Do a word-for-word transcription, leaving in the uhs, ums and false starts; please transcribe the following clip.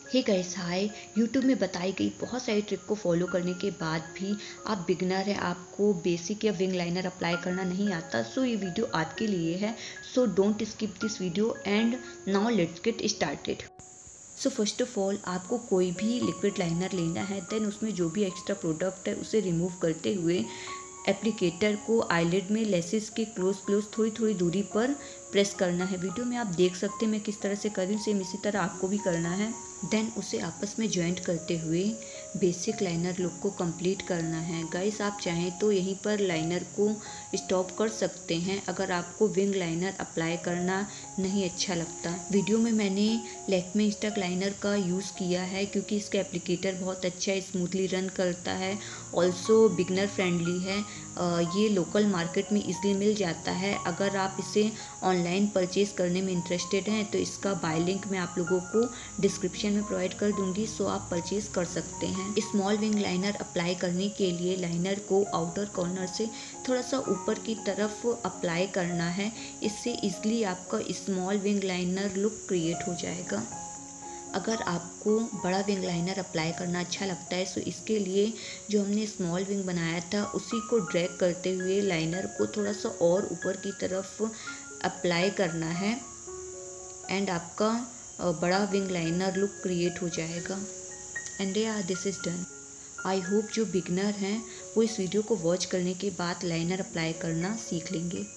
Hey guys hi. YouTube में बताई गई बहुत सारी ट्रिक को फॉलो करने के बाद भी आप बिगनर है, आपको बेसिक या विंग लाइनर अप्लाई करना नहीं आता, सो ये वीडियो आपके लिए है। So don't skip this video and now let's get started. So first of all आपको कोई भी लिक्विड लाइनर लेना है, देन उसमें जो भी एक्स्ट्रा प्रोडक्ट है उसे रिमूव करते हुए एप्लीकेटर को आईलिड में लेसेस के क्लोज क्लोज थोड़ी थोड़ी दूरी पर प्रेस करना है। वीडियो में आप देख सकते हैं मैं किस तरह से कर रही हूँ, सेम इसी तरह आपको भी करना है। देन उसे आपस में जॉइंट करते हुए बेसिक लाइनर लुक को कंप्लीट करना है। गाइस आप चाहें तो यहीं पर लाइनर को स्टॉप कर सकते हैं अगर आपको विंग लाइनर अप्लाई करना नहीं अच्छा लगता। वीडियो में मैंने लैक्मे इंस्टा लाइनर का यूज़ किया है क्योंकि इसका एप्लीकेटर बहुत अच्छा है, स्मूथली रन करता है, ऑल्सो बिगनर फ्रेंडली है। ये लोकल मार्केट में इजीली मिल जाता है। अगर आप इसे ऑनलाइन परचेज़ करने में इंटरेस्टेड हैं तो इसका बाय लिंक मैं आप लोगों को डिस्क्रिप्शन में प्रोवाइड कर दूंगी, सो आप परचेज़ कर सकते हैं। स्मॉल विंग लाइनर अप्लाई करने के लिए लाइनर को आउटर कॉर्नर से थोड़ा सा ऊपर की तरफ अप्लाई करना है, इससे इजीली आपका small wing liner look create हो जाएगा। अगर आपको बड़ा विंग लाइनर अप्लाई करना अच्छा लगता है सो इसके लिए जो हमने स्मॉल विंग बनाया था उसी को ड्रैग करते हुए लाइनर को थोड़ा सा और ऊपर की तरफ अप्लाई करना है एंड आपका बड़ा विंग लाइनर लुक क्रिएट हो जाएगा। And yeah this is done. I hope जो बिगनर हैं वो इस वीडियो को वॉच करने के बाद लाइनर अप्लाई करना सीख लेंगे।